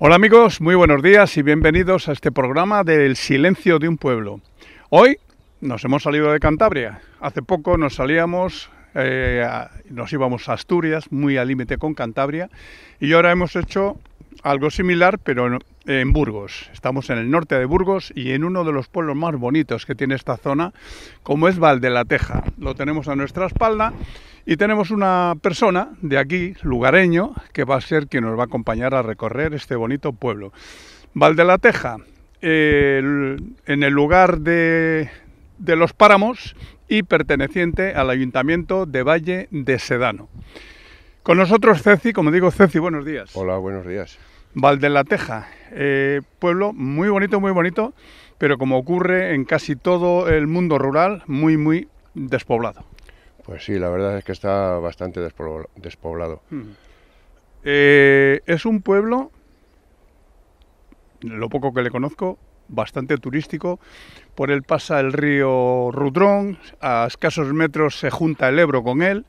Hola amigos, muy buenos días y bienvenidos a este programa del silencio de un pueblo. Hoy nos hemos salido de Cantabria. Hace poco nos salíamos, nos íbamos a Asturias, muy al límite con Cantabria, y ahora hemos hecho algo similar, pero en Burgos. Estamos en el norte de Burgos y en uno de los pueblos más bonitos que tiene esta zona, como es Valdelateja. Lo tenemos a nuestra espalda y tenemos una persona de aquí, lugareño, que va a ser quien nos va a acompañar a recorrer este bonito pueblo. Valdelateja, en el lugar de los Páramos y perteneciente al Ayuntamiento de Valle de Sedano. Con nosotros Ceci, como digo, Ceci, buenos días. Hola, buenos días. Valdelateja, pueblo muy bonito, pero como ocurre en casi todo el mundo rural, muy despoblado. Pues sí, la verdad es que está bastante despoblado. Es un pueblo, lo poco que le conozco, bastante turístico. Por él pasa el río Rudrón, a escasos metros se junta el Ebro con él.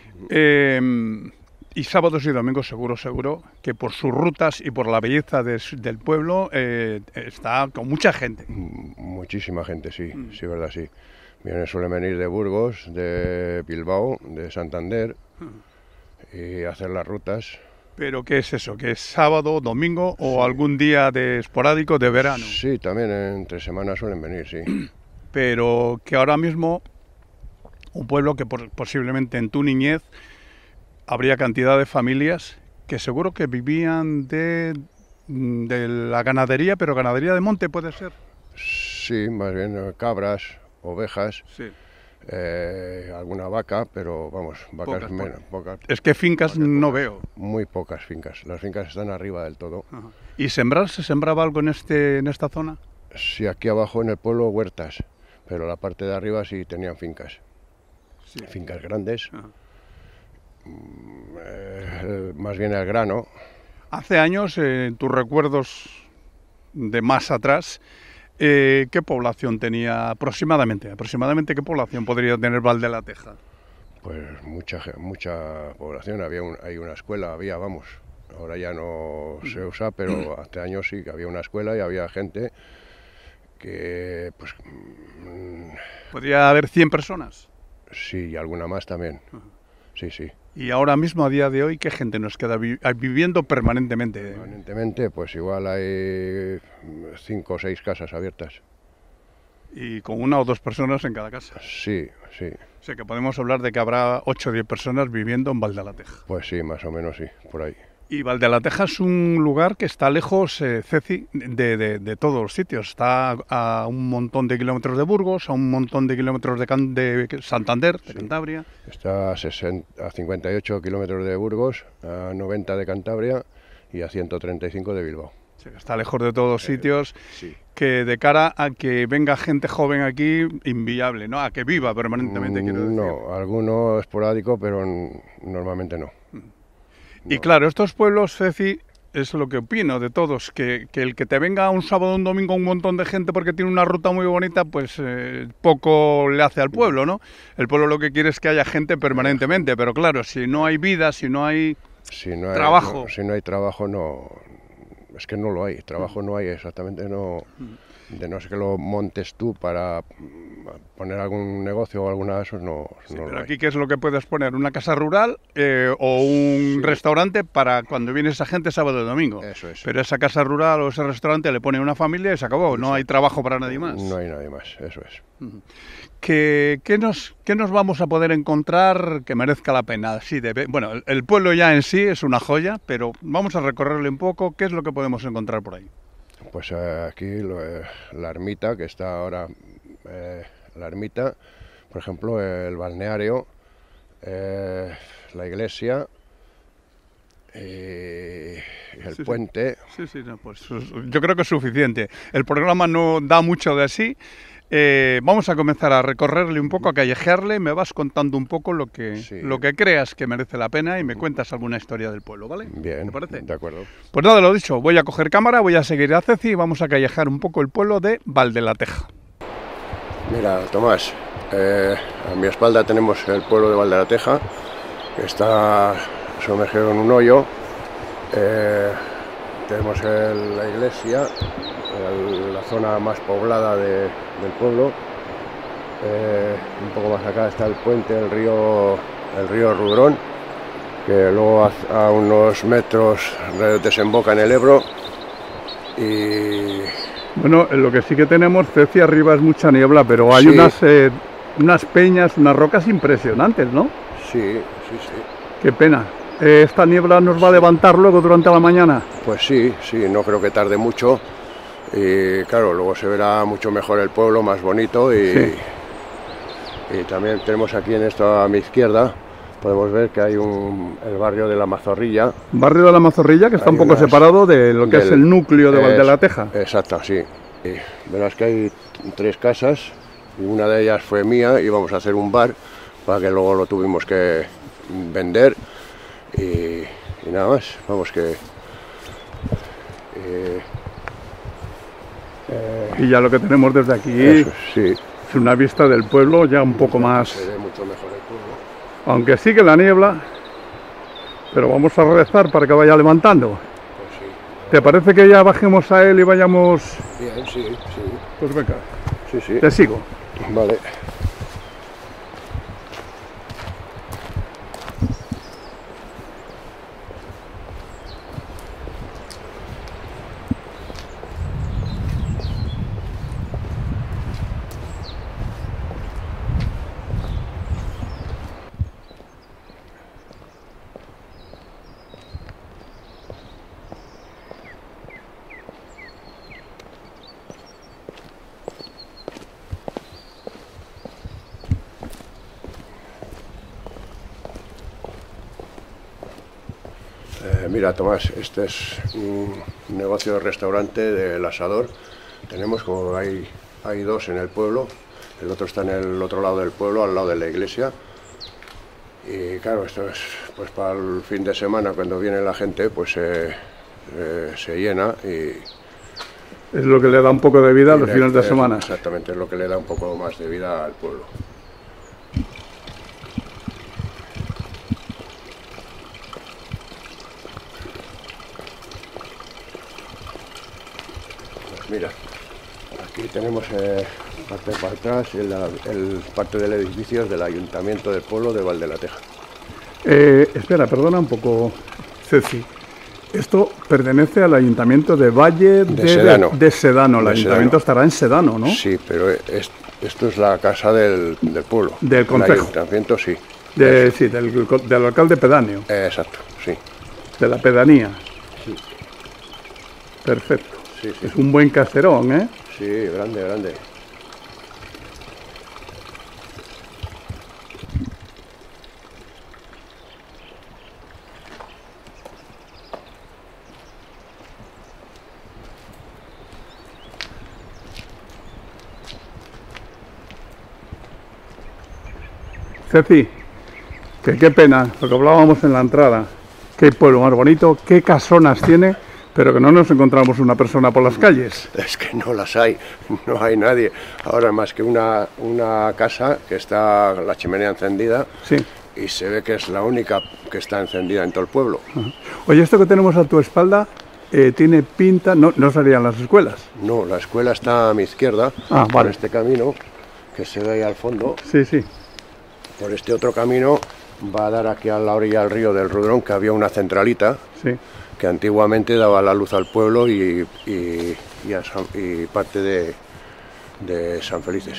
Y sábados y domingos seguro que por sus rutas y por la belleza del pueblo está con mucha gente. Muchísima gente, sí, sí, verdad, sí. Suelen venir de Burgos, de Bilbao, de Santander y hacer las rutas. ¿Pero qué es eso? ¿Que es sábado, domingo o sí, algún día de esporádico de verano? Sí, también entre semanas suelen venir, sí. Pero que ahora mismo un pueblo que posiblemente en tu niñez habría cantidad de familias que seguro que vivían de la ganadería, pero ganadería de monte puede ser. Sí, más bien cabras, ovejas, sí. Alguna vaca, pero vamos, vacas menos. Pocas, es que fincas no veo. Muy pocas fincas, las fincas están arriba del todo. Ajá. ¿Y sembrar? ¿Se sembraba algo en esta zona? Sí, aquí abajo en el pueblo huertas, pero la parte de arriba sí tenían fincas. Sí. Fincas grandes. Ajá. Más bien el grano. Hace años, en tus recuerdos de más atrás, ¿qué población tenía aproximadamente? ¿Aproximadamente qué población podría tener Valdelateja? Pues mucha población. Hay una escuela, vamos, ahora ya no se usa, pero hace años sí que había una escuela y había gente que, pues... ¿Podría haber 100 personas? Sí, y alguna más también. Sí, sí. Y ahora mismo, a día de hoy, ¿qué gente nos queda viviendo permanentemente? Permanentemente, pues igual hay 5 o 6 casas abiertas. ¿Y con 1 o 2 personas en cada casa? Sí, sí. O sea que podemos hablar de que habrá 8 o 10 personas viviendo en Valdelateja. Pues sí, más o menos sí, por ahí. Y Valdelateja es un lugar que está lejos, Ceci, de todos los sitios. Está a un montón de kilómetros de Burgos, a un montón de kilómetros de Santander, de Cantabria. Está a 58 kilómetros de Burgos, a 90 de Cantabria y a 135 de Bilbao. Sí, está lejos de todos los sitios, sí. Que de cara a que venga gente joven aquí, inviable, ¿no? A que viva permanentemente, quiero decir. No, alguno esporádico, pero normalmente no. Y claro, estos pueblos, Ceci, es lo que opino de todos, que el que te venga un sábado o un domingo un montón de gente porque tiene una ruta muy bonita, pues poco le hace al pueblo, ¿no? El pueblo lo que quiere es que haya gente permanentemente, pero claro, si no hay vida, si no hay trabajo... Si no hay trabajo, no... Es que no lo hay, trabajo no hay exactamente, no... De no ser que lo montes tú para poner algún negocio o alguna de esos, no, sí, no pero lo aquí, hay. ¿qué es lo que puedes poner? ¿Una casa rural o un restaurante para cuando viene esa gente sábado y domingo? Eso es. Pero esa casa rural o ese restaurante le pone una familia y se acabó, no hay trabajo para nadie más. No hay nadie más, eso es. ¿Qué nos vamos a poder encontrar que merezca la pena? Sí, bueno, el pueblo ya en sí es una joya, pero vamos a recorrerle un poco. ¿Qué es lo que podemos encontrar por ahí? Pues aquí la ermita, que está ahora, la ermita, por ejemplo, el balneario, la iglesia, el puente. Sí, no, pues yo creo que es suficiente. El programa no da mucho de sí. Vamos a comenzar a recorrerle un poco, a callejearle. Me vas contando un poco lo que creas que merece la pena y me cuentas alguna historia del pueblo, ¿vale? Bien, ¿te parece? De acuerdo. Pues nada, lo dicho, voy a coger cámara, voy a seguir a Ceci y vamos a callejear un poco el pueblo de Valdelateja. Mira, Tomás, a mi espalda tenemos el pueblo de Valdelateja, que está sumergido en un hoyo. tenemos la iglesia, la zona más poblada del pueblo. Un poco más acá está el puente, el río Rudrón, que luego a unos metros desemboca en el Ebro. Y bueno, lo que sí que tenemos, Ceci, arriba es mucha niebla, pero hay sí, unas peñas, unas rocas impresionantes, ¿no? sí. Qué pena. ¿Esta niebla nos va a levantar luego durante la mañana? Pues sí, no creo que tarde mucho. Y claro, luego se verá mucho mejor el pueblo, más bonito. Y también tenemos aquí en esto a mi izquierda, podemos ver que hay el barrio de la Mazorrilla. Barrio de la Mazorrilla, que está un poco separado de lo que es el núcleo de Valdelateja. Exacto, sí. Y verás que hay 3 casas, y una de ellas fue mía, y íbamos a hacer un bar, para que luego lo tuvimos que vender. Y nada más, vamos que... y ya lo que tenemos desde aquí eso, sí, es una vista del pueblo ya un poco más... se ve mucho mejor el pueblo. Aunque sigue la niebla, pero vamos a rezar para que vaya levantando. Pues sí. ¿Te parece que ya bajemos a él y vayamos...? Bien, sí. Pues venga, Sí. te sigo. Vale. Mira, Tomás, este es un negocio de restaurante del Asador. Tenemos, como hay 2 en el pueblo, el otro está en el otro lado del pueblo, al lado de la iglesia. Y claro, esto es pues para el fin de semana, cuando viene la gente, pues se llena y... Es lo que le da un poco de vida a los fines de semana. Exactamente, es lo que le da un poco más de vida al pueblo. Mira, aquí tenemos parte para atrás parte del edificio del Ayuntamiento del pueblo de Valdelateja. Espera, perdona un poco, Ceci. Esto pertenece al Ayuntamiento de Valle de Sedano. El Ayuntamiento estará en Sedano, ¿no? Sí, pero esto es la casa del pueblo. Del concejo. El Ayuntamiento, sí. Sí, del alcalde pedáneo. Exacto, sí. De la pedanía. Sí. Perfecto. Sí. Es un buen caserón, ¿eh? Sí, grande. Ceci, que qué pena, lo que hablábamos en la entrada. Qué pueblo más bonito, qué casonas tiene, pero que no nos encontramos una persona por las calles. Es que no las hay, no hay nadie. Ahora más que una casa que está la chimenea encendida. Sí. Y se ve que es la única que está encendida en todo el pueblo. Oye, esto que tenemos a tu espalda tiene pinta... No serían las escuelas. No, la escuela está a mi izquierda, vale. Por este camino que se ve ahí al fondo. Sí. Por este otro camino va a dar aquí a la orilla del río del Rudrón, que había una centralita. Sí. Que antiguamente daba la luz al pueblo y parte de San Felices.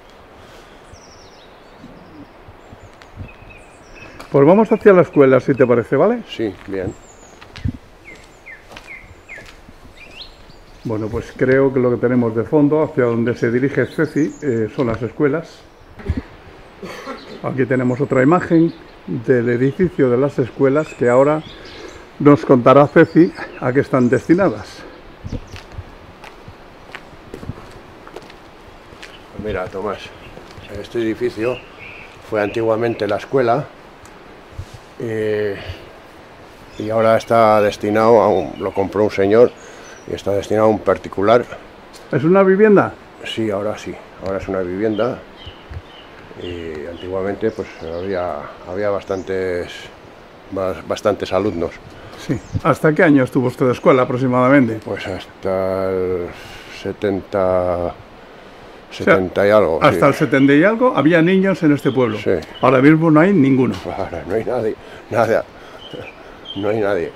Pues vamos hacia la escuela, si te parece, ¿vale? Sí, bien. Bueno, pues creo que lo que tenemos de fondo, hacia donde se dirige Ceci, son las escuelas. Aquí tenemos otra imagen del edificio de las escuelas que ahora nos contará Ceci a qué están destinadas. Mira, Tomás, este edificio fue antiguamente la escuela y ahora está destinado lo compró un señor y está destinado a un particular. ¿Es una vivienda? Sí, ahora es una vivienda y antiguamente pues había bastantes alumnos. Sí. ¿Hasta qué año estuvo usted de escuela aproximadamente? Pues hasta el 70 y algo. Hasta sí. el 70 y algo había niños en este pueblo. Sí. Ahora mismo no hay ninguno. Ahora no hay nadie, nada, no hay nadie.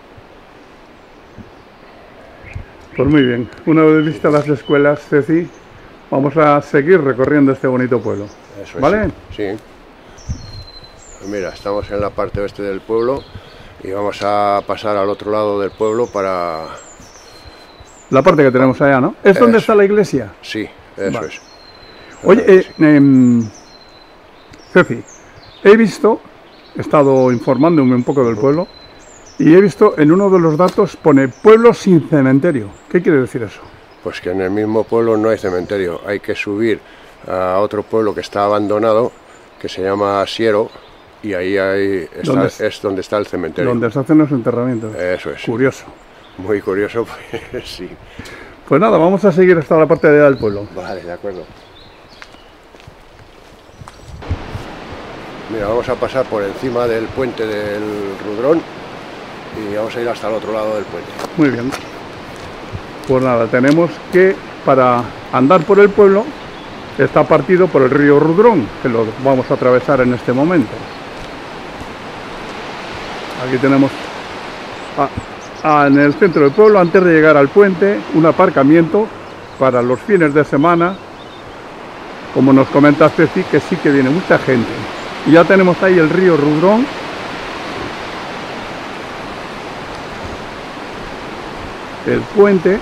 Pues muy bien, una vez vistas las escuelas, Ceci, vamos a seguir recorriendo este bonito pueblo. Eso es, ¿Vale? Sí. Pues mira, estamos en la parte oeste del pueblo y vamos a pasar al otro lado del pueblo para... La parte que tenemos allá, ¿no? ¿Es donde Eso. está la iglesia? Sí, eso Vale. es. Oye, Ceci, he estado informándome un poco del pueblo y he visto en uno de los datos pone pueblo sin cementerio. ¿Qué quiere decir eso? Pues que en el mismo pueblo no hay cementerio, hay que subir a otro pueblo que está abandonado, que se llama Siero, y ahí es donde está el cementerio. Donde se hacen los enterramientos. Eso es. Curioso. Muy curioso, pues sí. Pues nada, vamos a seguir hasta la parte de allá del pueblo. Vale, de acuerdo. Mira, vamos a pasar por encima del puente del Rudrón y vamos a ir hasta el otro lado del puente. Muy bien. Pues nada, tenemos que, para andar por el pueblo, está partido por el río Rudrón, que lo vamos a atravesar en este momento. Aquí tenemos en el centro del pueblo, antes de llegar al puente, un aparcamiento para los fines de semana. Como nos comenta Ceci, que sí que viene mucha gente. Y ya tenemos ahí el río Rudrón. El puente.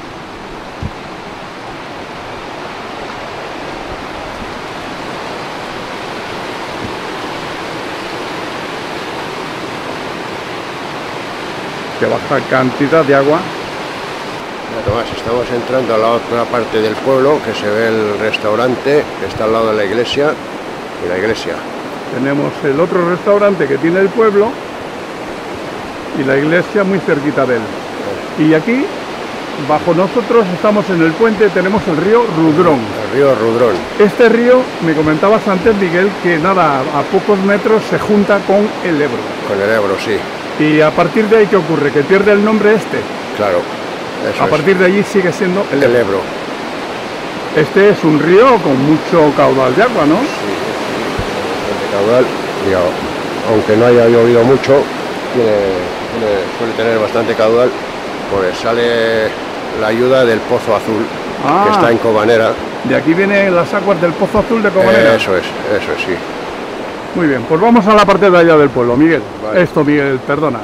Que baja cantidad de agua. Mira, Tomás, estamos entrando a la otra parte del pueblo, que se ve el restaurante, que está al lado de la iglesia, y la iglesia. Tenemos el otro restaurante que tiene el pueblo y la iglesia muy cerquita de él. Y aquí, bajo nosotros, estamos en el puente, tenemos el río Rudrón. El río Rudrón. Este río, me comentabas antes, Miguel, que nada, a pocos metros se junta con el Ebro. Con el Ebro, sí. Y a partir de ahí, ¿qué ocurre? Que pierde el nombre este. Claro. Eso A es. partir de allí sigue siendo el El Ebro. Ebro. Este es un río con mucho caudal de agua, ¿no? Sí, bastante caudal. Y aunque no haya llovido mucho, suele tener bastante caudal, pues sale la ayuda del Pozo Azul, que está en Cobanera. De aquí vienen las aguas del Pozo Azul de Cobanera. Eso es, sí. Muy bien, pues vamos a la parte de allá del pueblo, Miguel. Vale. Esto, Miguel, perdona.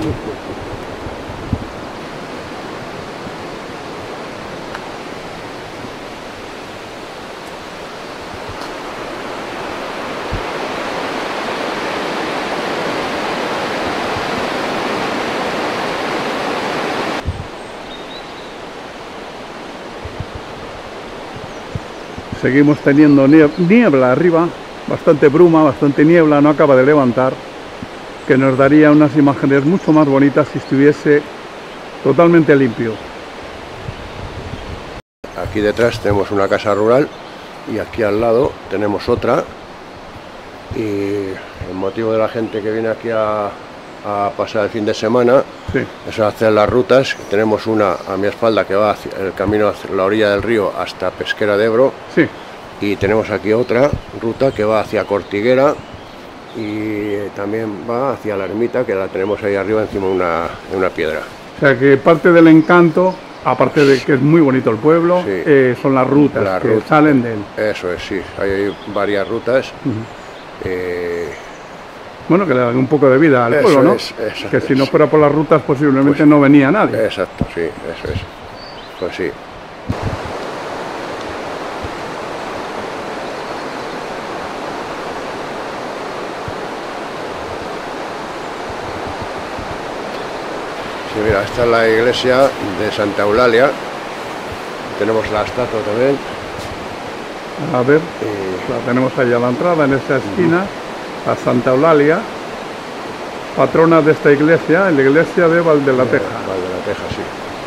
Seguimos teniendo niebla arriba, bastante bruma, bastante niebla, no acaba de levantar, que nos daría unas imágenes mucho más bonitas si estuviese totalmente limpio. Aquí detrás tenemos una casa rural y aquí al lado tenemos otra, y el motivo de la gente que viene aquí a pasar el fin de semana es hacer las rutas. Tenemos una a mi espalda que va hacia el camino hacia la orilla del río hasta Pesquera de Ebro, y tenemos aquí otra ruta que va hacia Cortiguera y también va hacia la ermita, que la tenemos ahí arriba encima de una piedra. O sea que parte del encanto, aparte de que es muy bonito el pueblo, son las rutas que salen de él. Eso es, sí, hay varias rutas. Bueno, que le dan un poco de vida al pueblo, ¿no? Que si no fuera por las rutas posiblemente pues, no venía nadie. Exacto, sí, eso es. Pues sí. Sí, mira, esta es la iglesia de Santa Eulalia. Tenemos la estatua también. A ver, la tenemos allá a la entrada, en esta esquina, a Santa Eulalia, patrona de esta iglesia, la iglesia de Valdelateja. Valdelateja, sí.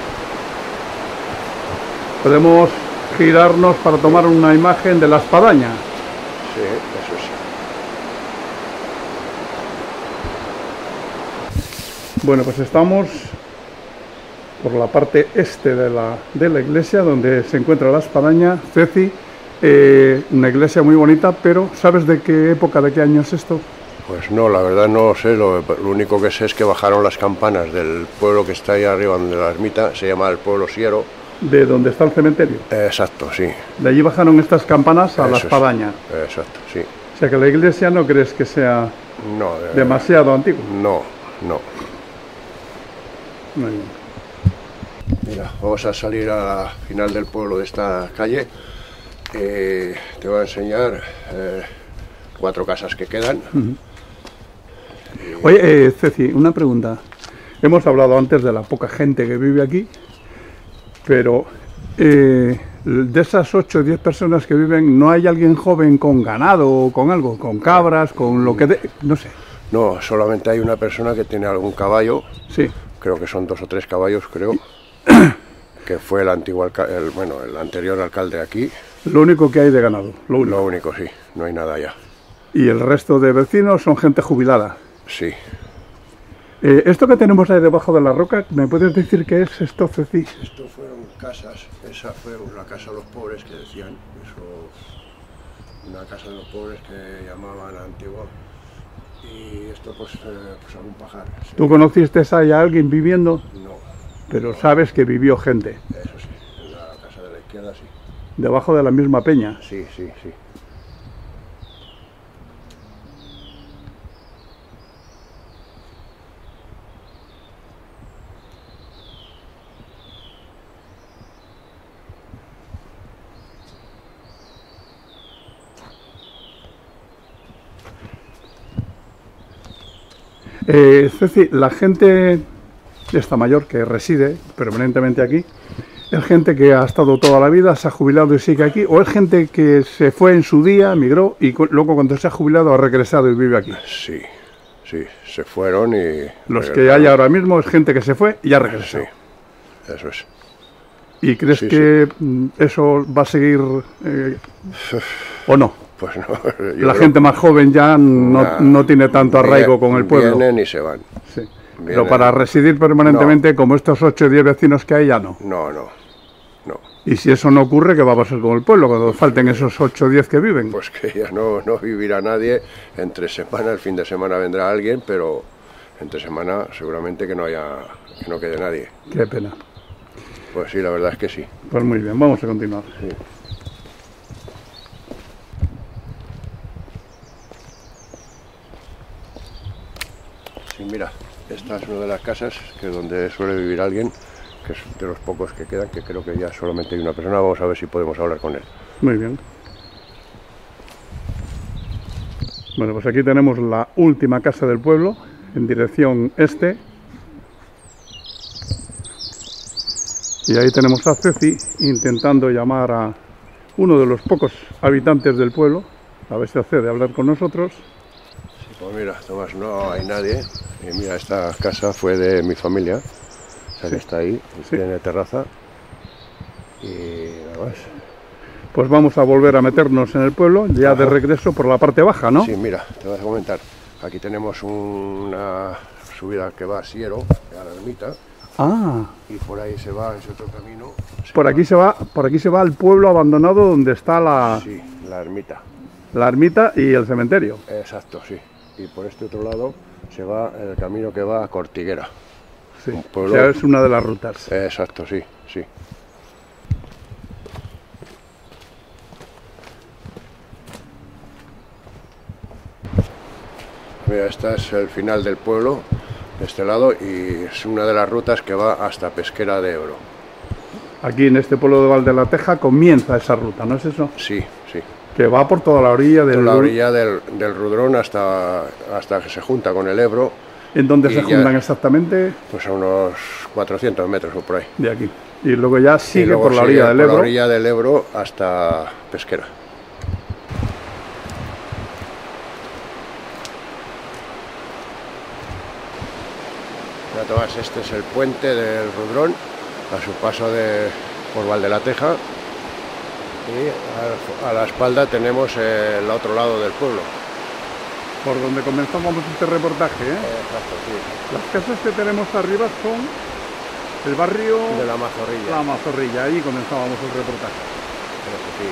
Podemos girarnos para tomar una imagen de la espadaña. Sí, eso sí. Bueno, pues estamos por la parte este de la iglesia, donde se encuentra la espadaña. Ceci, una iglesia muy bonita, pero ¿sabes de qué época, de qué año es esto? Pues no, la verdad no sé, lo único que sé es que bajaron las campanas del pueblo que está ahí arriba donde la ermita, se llama el pueblo Siero. ¿De donde está el cementerio? Exacto, sí. De allí bajaron estas campanas a la Eso espadaña. es, exacto, sí. O sea que la iglesia no crees que sea No, demasiado antigua. no, no. Muy bien. Mira, vamos a salir a la final del pueblo de esta calle. Te voy a enseñar 4 casas que quedan. Oye, Ceci, una pregunta. Hemos hablado antes de la poca gente que vive aquí, pero de esas 8 o 10 personas que viven, ¿no hay alguien joven con ganado o con algo? ¿Con cabras? ¿Con lo que no sé? No, solamente hay una persona que tiene algún caballo. Sí. Creo que son 2 o 3 caballos, creo. Que fue el antiguo el anterior alcalde aquí. Lo único que hay de ganado. Lo único, sí. No hay nada ya. Y el resto de vecinos son gente jubilada. Sí. Esto que tenemos ahí debajo de la roca, ¿me puedes decir qué es esto, Ceci? Esto fueron casas, esa fue una casa de los pobres que decían, una casa de los pobres que llamaban la antigua. Y esto pues algún pajar. Sí. ¿Tú conociste ahí a alguien viviendo? No. Pero sabes que vivió gente. Eso sí, en la casa de la izquierda sí. Debajo de la misma peña. Sí, sí, sí. Ceci, la gente esta mayor que reside permanentemente aquí, ¿es gente que ha estado toda la vida, se ha jubilado y sigue aquí? ¿O es gente que se fue en su día, migró y luego cuando se ha jubilado ha regresado y vive aquí? Sí, sí, se fueron y... Los que hay ahora mismo es gente que se fue y ha regresado. Sí, eso es. ¿Y crees que eso va a seguir o no? Pues no. La gente más joven ya no tiene tanto arraigo con el pueblo. Vienen y se van. Sí. Pero para residir permanentemente, como estos 8 o 10 vecinos que hay, ya no. No. Y si eso no ocurre, ¿qué va a pasar con el pueblo cuando falten esos 8 o 10 que viven? Pues que ya no vivirá nadie. Entre semana, el fin de semana vendrá alguien, pero entre semana seguramente que no quede nadie. Qué pena. Pues sí, la verdad es que sí. Pues muy bien, vamos a continuar. Sí. Sí, mira, esta es una de las casas que es donde suele vivir alguien, que es de los pocos que quedan, que creo que ya solamente hay una persona. Vamos a ver si podemos hablar con él. Muy bien. Bueno, pues aquí tenemos la última casa del pueblo, en dirección este. Y ahí tenemos a Ceci intentando llamar a uno de los pocos habitantes del pueblo, a ver si accede a hablar con nosotros. Sí, pues mira, Tomás, no hay nadie. Y mira, esta casa fue de mi familia, o sea que está ahí, tiene terraza y nada más. Pues vamos a volver a meternos en el pueblo, ya de regreso por la parte baja, ¿no? Sí, mira, te voy a comentar. Aquí tenemos una subida que va a Siero, a la ermita. Ah. Y por ahí se va, ese otro camino. Por aquí se va al pueblo abandonado donde está la... Sí, la ermita. La ermita y el cementerio. Exacto, sí. Y por este otro lado se va el camino que va a Cortiguera. Sí, pueblo... o sea, es una de las rutas. Exacto, sí, sí. Mira, este es el final del pueblo, de este lado, y es una de las rutas que va hasta Pesquera de Ebro. Aquí en este pueblo de Valde la Teja comienza esa ruta, ¿no es eso? Sí, sí. Que va por toda la orilla del... Toda la orilla del Rudrón hasta que se junta con el Ebro. ¿En dónde se juntan exactamente? Pues a unos 400 metros o por ahí. De aquí. Y luego ya sigue por la orilla del Ebro. Por la orilla del Ebro hasta Pesquera. Ya Tomás, este es el puente del Rudrón, a su paso por Valde la Teja. Y a la espalda tenemos el otro lado del pueblo. por donde comenzamos este reportaje, ¿eh? Exacto, sí. Las casas que tenemos arriba son el barrio De la Mazorrilla. La Mazorrilla, ahí comenzábamos el reportaje. Eso sí.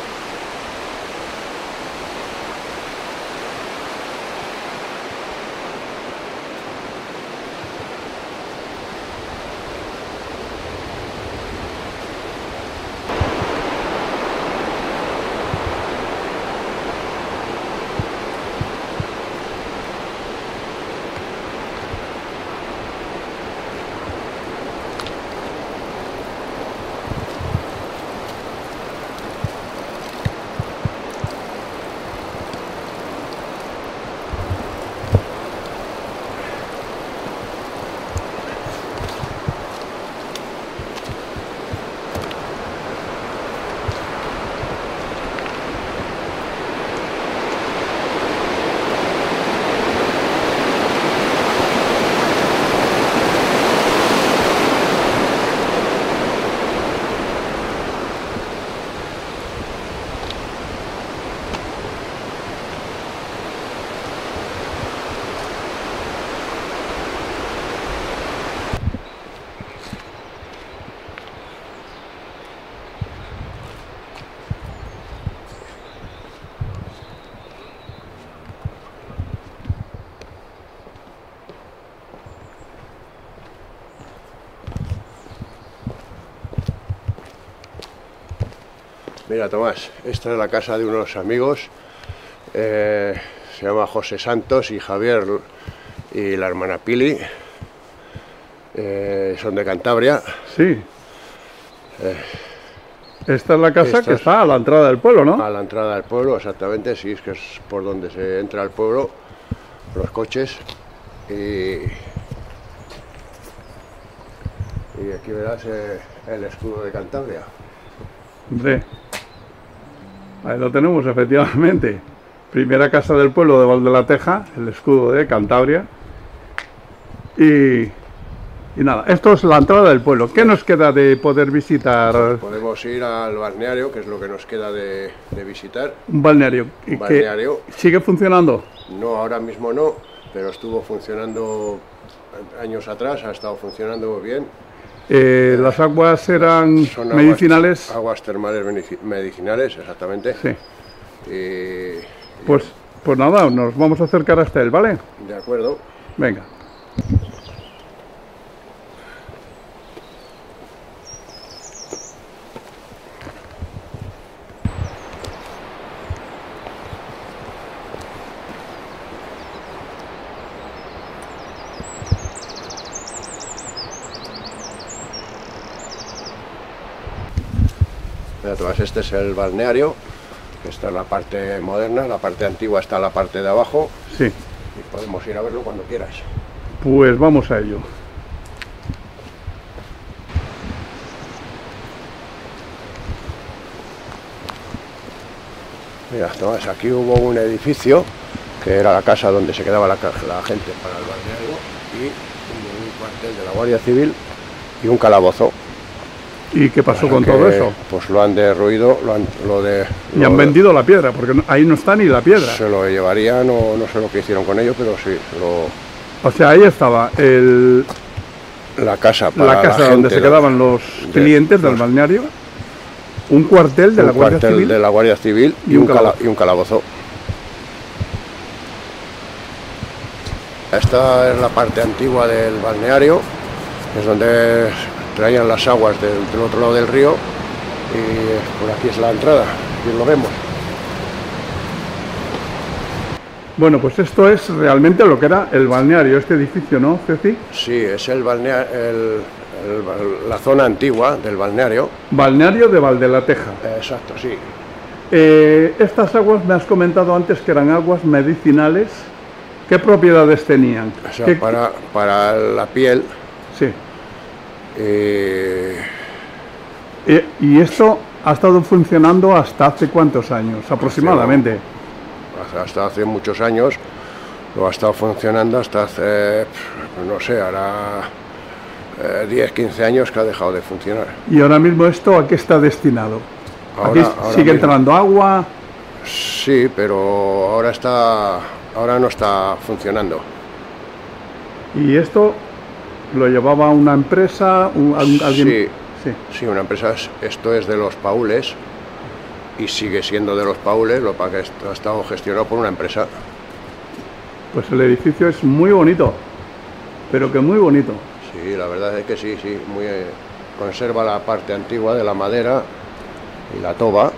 Mira, Tomás, esta es la casa de unos amigos, se llama José Santos y Javier y la hermana Pili, son de Cantabria. Sí. Esta es la casa que está a la entrada del pueblo, ¿no? A la entrada del pueblo, exactamente, sí, es que es por donde se entra al pueblo, los coches, y aquí verás el escudo de Cantabria. Hombre, ahí lo tenemos, efectivamente. Primera casa del pueblo de Valdelateja, el escudo de Cantabria. Y nada, esto es la entrada del pueblo. ¿Qué nos queda de poder visitar? Podemos ir al balneario, que es lo que nos queda de visitar. Un balneario. ¿Y Un balneario. que sigue funcionando? No, ahora mismo no, pero estuvo funcionando años atrás, ha estado funcionando bien. Las aguas eran Son medicinales. Aguas termales medicinales, exactamente. Sí. Y Pues nada, nos vamos a acercar hasta él, ¿vale? de acuerdo. Venga. Mira, Tomás, este es el balneario, que está en la parte moderna, la parte antigua está en la parte de abajo. Sí. Y podemos ir a verlo cuando quieras. Pues vamos a ello. Mira, Tomás, aquí hubo un edificio que era la casa donde se quedaba la gente para el balneario, y un cuartel de la Guardia Civil y un calabozo. ¿Y qué pasó Para con que, todo eso? Pues lo han derruido, Y han vendido la piedra, porque ahí no está ni la piedra. Se lo llevarían, o no sé lo que hicieron con ello, pero sí, O sea, ahí estaba la casa la casa donde se quedaban los clientes del balneario, un cuartel de la Guardia Civil, de la Guardia Civil y un calabozo. Esta es la parte antigua del balneario, es donde traían las aguas del otro lado del río, y por aquí es la entrada, aquí lo vemos. Bueno, pues esto es realmente lo que era el balneario, este edificio, ¿no, Ceci? Sí, es el balneario, la zona antigua del balneario. Balneario de Valdelateja. Exacto, sí. Estas aguas me has comentado antes que eran aguas medicinales. ¿Qué propiedades tenían? O sea, para la piel. Sí. ¿Y esto ha estado funcionando hasta hace cuántos años aproximadamente? Hasta hace muchos años, lo ha estado funcionando hasta hace, no sé, ahora 10, 15 años que ha dejado de funcionar. ¿Y ahora mismo esto a qué está destinado? ¿Aquí sigue entrando agua? Sí, pero ahora está ahora no está funcionando. ¿Y esto lo llevaba una empresa, alguien? Sí, una empresa. Esto es de los Paules y sigue siendo de los Paules, lo que ha estado gestionado por una empresa. Pues el edificio es muy bonito, pero que muy bonito. Sí, la verdad es que sí, muy, conserva la parte antigua de la madera y la toba.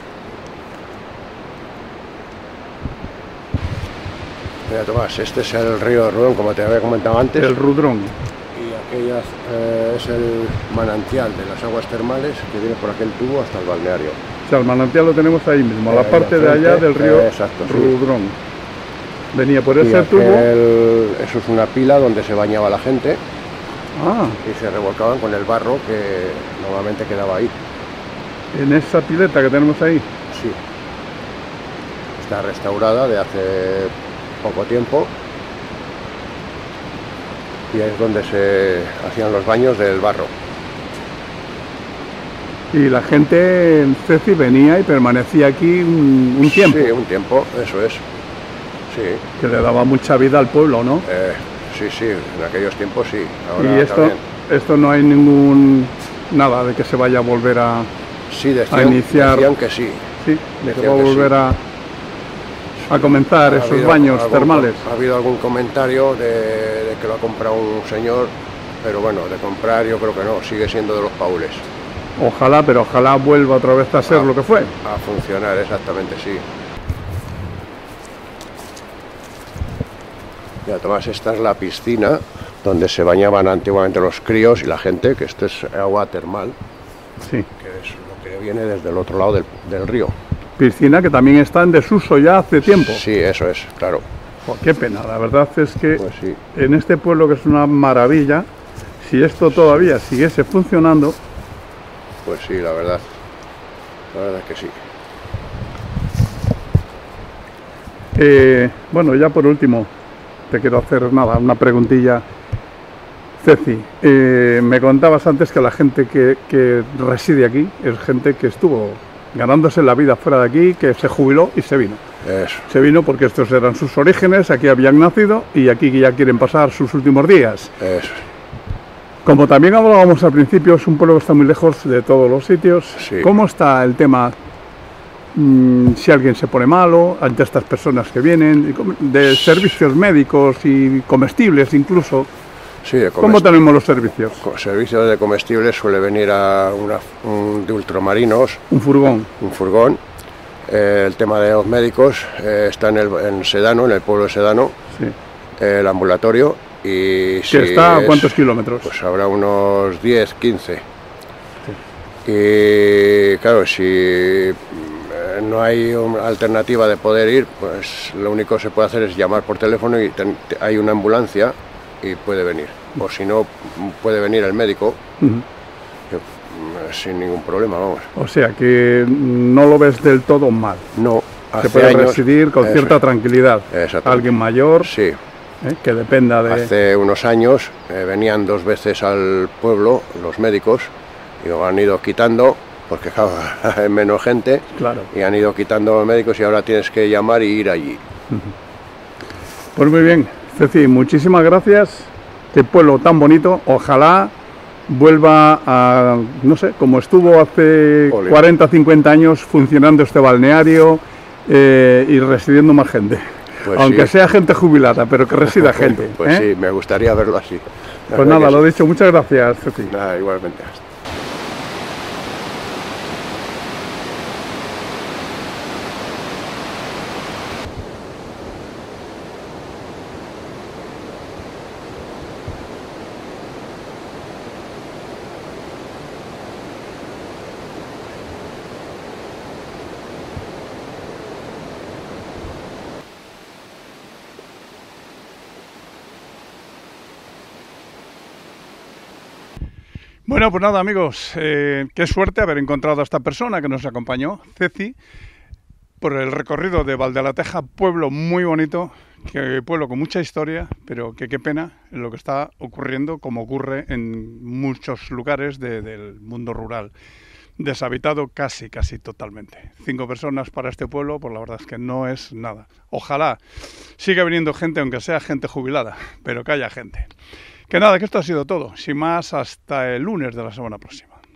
Mira, Tomás, este es el río Rudrón, como te había comentado antes. El Rudrón. Y aquella es el manantial de las aguas termales que viene por aquel tubo hasta el balneario. O sea, el manantial lo tenemos ahí mismo, a la parte de allá del río Rudrón. Sí. Venía por ese tubo. Eso es una pila donde se bañaba la gente. Y se revolcaban con el barro que normalmente quedaba ahí. ¿En esa pileta que tenemos ahí? Sí. Está restaurada de hace poco tiempo. Y es donde se hacían los baños del barro. Y la gente, Ceci, venía y permanecía aquí un tiempo. Sí, un tiempo, eso es. Sí. Que le daba mucha vida al pueblo, ¿no? Sí, en aquellos tiempos sí. Ahora y esto no hay nada de que se vaya a volver a iniciar. Decían que sí. Sí, de que va a volver a comenzar esos baños termales. Ha habido algún comentario de que lo ha comprado un señor, pero bueno, de comprar yo creo que no, sigue siendo de los Paules. Ojalá, pero ojalá vuelva otra vez a ser lo que fue. A funcionar, exactamente, sí. Mira, Tomás, esta es la piscina donde se bañaban antiguamente los críos y la gente, que esto es agua termal, sí, que es lo que viene desde el otro lado del río. Piscina que también está en desuso ya hace tiempo. Sí, eso es, claro. Oh, qué pena, la verdad es que pues sí, en este pueblo, que es una maravilla, si esto todavía siguiese funcionando... Pues sí, la verdad es que sí. Bueno, ya por último, te quiero hacer una preguntilla. Ceci, me contabas antes que la gente que reside aquí es gente que estuvo ganándose la vida fuera de aquí, que se jubiló y se vino. Eso. Se vino porque estos eran sus orígenes, aquí habían nacido y aquí ya quieren pasar sus últimos días. Eso. Como también hablábamos al principio, es un pueblo que está muy lejos de todos los sitios. Sí. ¿Cómo está el tema, si alguien se pone malo, ante estas personas que vienen, de servicios médicos y comestibles incluso? Sí, ¿Cómo tenemos los servicios? Servicios de comestibles suele venir de ultramarinos. Un furgón. Un furgón. El tema de los médicos está en Sedano, en el pueblo de Sedano, sí, el ambulatorio. Y ¿que está a cuántos kilómetros? Pues habrá unos 10, 15. Sí. Y claro, si no hay una alternativa de poder ir, pues lo único que se puede hacer es llamar por teléfono y hay una ambulancia y puede venir. O si no, puede venir el médico sin ningún problema, vamos. O sea que no lo ves del todo mal. No, se puede residir con cierta tranquilidad. Alguien mayor. Sí. Que dependa de... Hace unos años venían 2 veces al pueblo los médicos y lo han ido quitando porque claro, hay menos gente, claro, y han ido quitando los médicos y ahora tienes que llamar y ir allí. Pues muy bien, Ceci, muchísimas gracias. Qué pueblo tan bonito, ojalá vuelva a, no sé, como estuvo hace 40, 50 años funcionando este balneario y residiendo más gente. Pues aunque sí, sea gente jubilada, pero que resida gente. Pues sí, me gustaría verlo así. Pues nada, lo dicho, muchas gracias, Ceci. Nada, igualmente. Bueno, pues nada, amigos, qué suerte haber encontrado a esta persona que nos acompañó, Ceci, por el recorrido de Valdelateja, pueblo muy bonito, pueblo con mucha historia, pero que qué pena lo que está ocurriendo, como ocurre en muchos lugares del mundo rural. deshabitado casi totalmente. 5 personas para este pueblo, pues la verdad es que no es nada. Ojalá siga viniendo gente, aunque sea gente jubilada, pero que haya gente. Que nada, que esto ha sido todo. Sin más, hasta el lunes de la semana próxima.